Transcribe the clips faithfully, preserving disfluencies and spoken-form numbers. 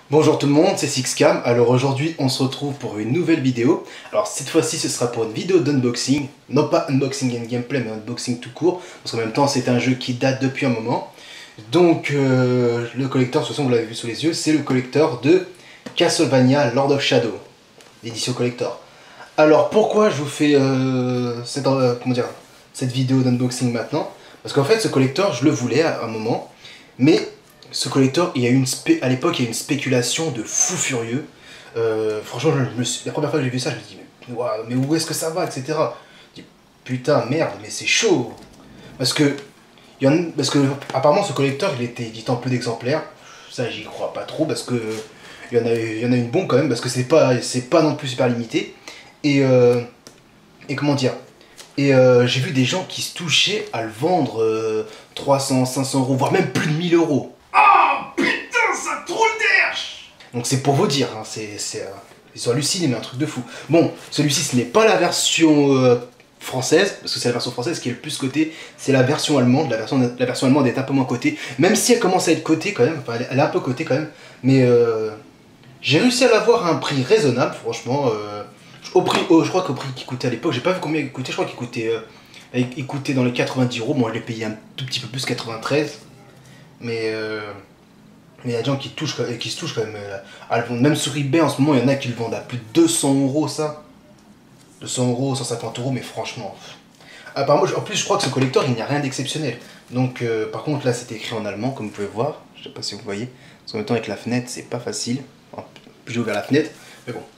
Bonjour tout le monde, c'est Sixcam. Alors aujourd'hui on se retrouve pour une nouvelle vidéo. Alors cette fois-ci ce sera pour une vidéo d'unboxing. Non pas unboxing and gameplay mais unboxing tout court. Parce qu'en même temps c'est un jeu qui date depuis un moment. Donc euh, le collector, de toute façon vous l'avez vu sous les yeux, c'est le collector de Castlevania Lord of Shadow. L'édition collector. Alors pourquoi je vous fais euh, cette, euh, comment dire, cette vidéo d'unboxing maintenant? Parce qu'en fait ce collector je le voulais à un moment. Mais ce collector, il y a une spé à l'époque, il y a une spéculation de fou furieux. Euh, franchement, je me suis... la première fois que j'ai vu ça, je me dis mais, wow, mais où est-ce que ça va, et cetera. Je dis putain, merde, mais c'est chaud. Parce que, il y en... parce que apparemment, ce collector, il était édité en peu d'exemplaires. Ça, j'y crois pas trop, parce que il y en a, il y en a une bombe quand même, parce que c'est pas, c'est pas non plus super limité. Et, euh... et comment dire? Et euh, j'ai vu des gens qui se touchaient à le vendre euh, trois cents, cinq cents euros, voire même plus de mille euros. Oh putain, ça troule d'air. Donc c'est pour vous dire, hein, c'est, c'est, euh, ils sont hallucinés, mais un truc de fou. Bon, celui-ci ce n'est pas la version euh, française, parce que c'est la version française qui est le plus cotée, c'est la version allemande. La version, la version allemande est un peu moins cotée, même si elle commence à être cotée quand même, enfin elle, elle est un peu cotée quand même, mais euh, j'ai réussi à l'avoir à un prix raisonnable, franchement. Euh, au prix, oh, je crois qu'au prix qu'il coûtait à l'époque, j'ai pas vu combien il coûtait, je crois qu'il coûtait, euh, il coûtait dans les quatre-vingt-dix euros, moi je l'ai payé un tout petit peu plus, quatre-vingt-treize, mais... Euh, Mais il y a des gens qui, touchent, qui se touchent quand même à le vendre. Même sur eBay en ce moment, il y en a qui le vendent à plus de deux cents euros ça. deux cents euros, cent cinquante euros, mais franchement. Apparemment, en plus, je crois que ce collector, il n'y a rien d'exceptionnel. Donc, euh, par contre, là, c'était écrit en allemand, comme vous pouvez voir. Je sais pas si vous voyez. Parce qu'en même temps, avec la fenêtre, c'est pas facile. Enfin, j'ai ouvert la fenêtre, mais bon.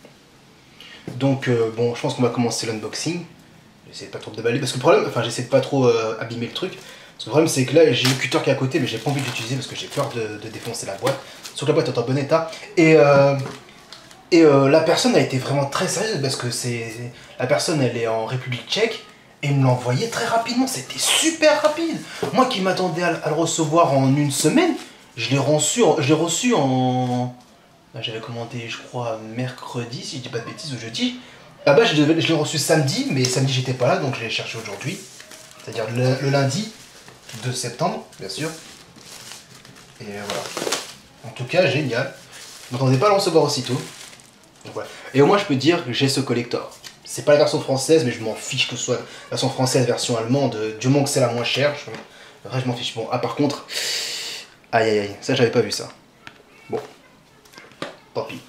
Donc, euh, bon, je pense qu'on va commencer l'unboxing. J'essaie de pas trop de déballer, parce que le problème, enfin, j'essaie de pas trop euh, abîmer le truc. Le problème c'est que là j'ai le cutter qui est à côté mais j'ai pas envie d'utiliser parce que j'ai peur de, de défoncer la boîte. Surtout que la boîte est en bon état. Et, euh, et euh, la personne a été vraiment très sérieuse parce que c'est la personne elle est en République tchèque et il me l'a envoyé très rapidement. C'était super rapide. Moi qui m'attendais à, à le recevoir en une semaine, je l'ai reçu, je l'ai reçu en... J'avais commandé je crois mercredi si je dis pas de bêtises ou jeudi. Là-bas je l'ai reçu samedi mais samedi j'étais pas là donc je l'ai cherché aujourd'hui. C'est-à-dire le, le lundi deux septembre, bien sûr. Et voilà. En tout cas, génial. Je m'attendais pas à le recevoir aussitôt. Donc voilà. Et au moins, je peux dire que j'ai ce collector. C'est pas la version française, mais je m'en fiche que ce soit la version française, version allemande. Du moment que c'est la moins chère, je, vrai, je m'en fiche. Bon, ah, par contre, aïe aïe aïe, ça, j'avais pas vu ça. Bon, tant pis.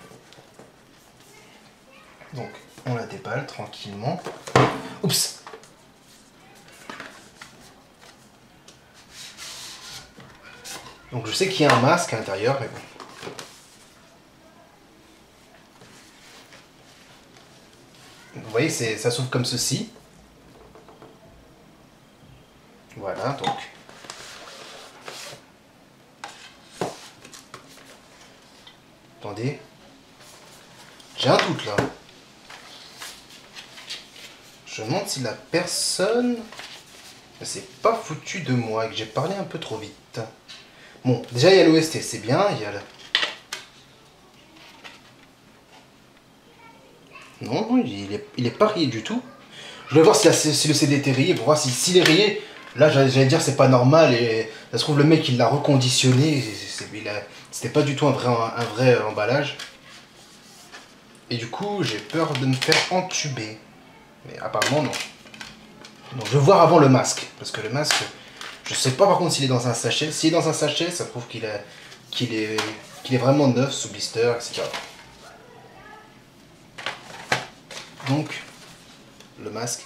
Donc, on la déballe tranquillement. Oups! Donc je sais qu'il y a un masque à l'intérieur, mais bon. Vous voyez, ça s'ouvre comme ceci. Voilà, donc. Attendez. J'ai un doute là. Je me demande si la personne ne s'est pas foutu de moi et que j'ai parlé un peu trop vite. Bon, déjà il y a l'O S T, c'est bien, il y a le... Non, il est, il est pas rayé du tout. Je vais voir si, la, si le C D était rayé, pour voir s'il si, si est rayé. Là, j'allais dire c'est pas normal, et ça se trouve le mec il l'a reconditionné, c'était pas du tout un vrai, un, un vrai emballage. Et du coup, j'ai peur de me faire entuber. Mais apparemment non. Donc je vais voir avant le masque, parce que le masque... Je sais pas par contre s'il est dans un sachet. S'il est dans un sachet, ça prouve qu'il est, qu'il est, qu'il est vraiment neuf, sous blister, et cetera. Donc, le masque.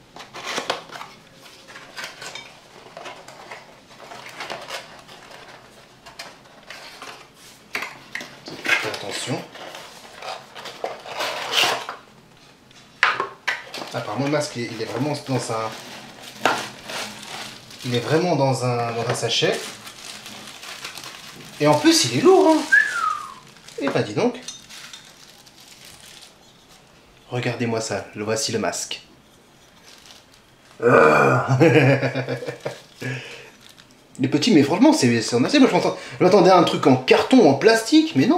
Faites attention. Apparemment le masque, il est vraiment dans un... Il est vraiment dans un, dans un sachet. Et en plus, il est lourd, hein. Et ben dis donc. Regardez-moi ça, le voici le masque. Ah. Il est petit, mais franchement, c'est en assez. Moi, je m'attendais à un truc en carton, en plastique, mais non.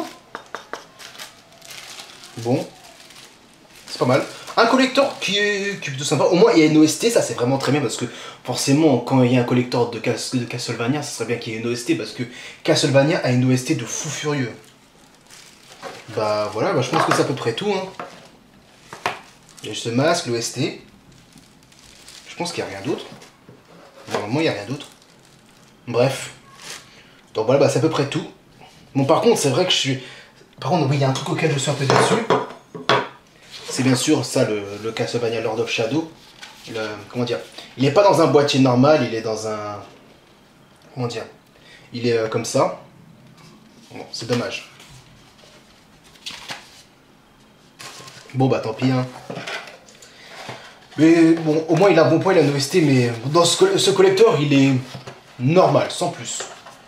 Bon. C'est pas mal. Un collector qui est, qui est plutôt sympa. Au moins, il y a une O S T, ça c'est vraiment très bien parce que forcément, quand il y a un collector de, Cas de Castlevania, ça serait bien qu'il y ait une O S T parce que Castlevania a une O S T de fou furieux. Bah voilà, bah, je pense que c'est à peu près tout. Hein. Il y a ce masque, l'O S T. Je pense qu'il n'y a rien d'autre. Normalement, il n'y a rien d'autre. Bref. Donc voilà, bah, c'est à peu près tout. Bon, par contre, c'est vrai que je suis... Par contre, oui, il y a un truc auquel je suis un peu déçu. C'est bien sûr ça, le, le Castlevania Lord of Shadow. Le, comment dire? Il n'est pas dans un boîtier normal, il est dans un... Comment dire? Il est euh, comme ça. Bon, c'est dommage. Bon, bah tant pis, hein. Mais bon, au moins il a un bon point, il a un O S T, mais dans ce, ce collector, il est normal, sans plus.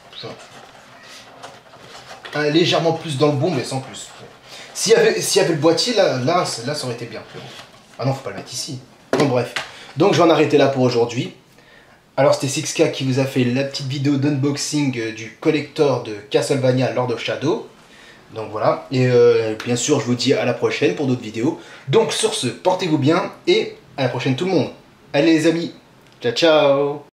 Un, légèrement plus dans le bon, mais sans plus. S'il y avait, s'il y avait le boîtier, là, là, là, ça aurait été bien. Ah non, faut pas le mettre ici. Bon, bref. Donc, je vais en arrêter là pour aujourd'hui. Alors, c'était six K qui vous a fait la petite vidéo d'unboxing du collector de Castlevania Lord of Shadow. Donc, voilà. Et euh, bien sûr, je vous dis à la prochaine pour d'autres vidéos. Donc, sur ce, portez-vous bien et à la prochaine tout le monde. Allez, les amis. Ciao, ciao.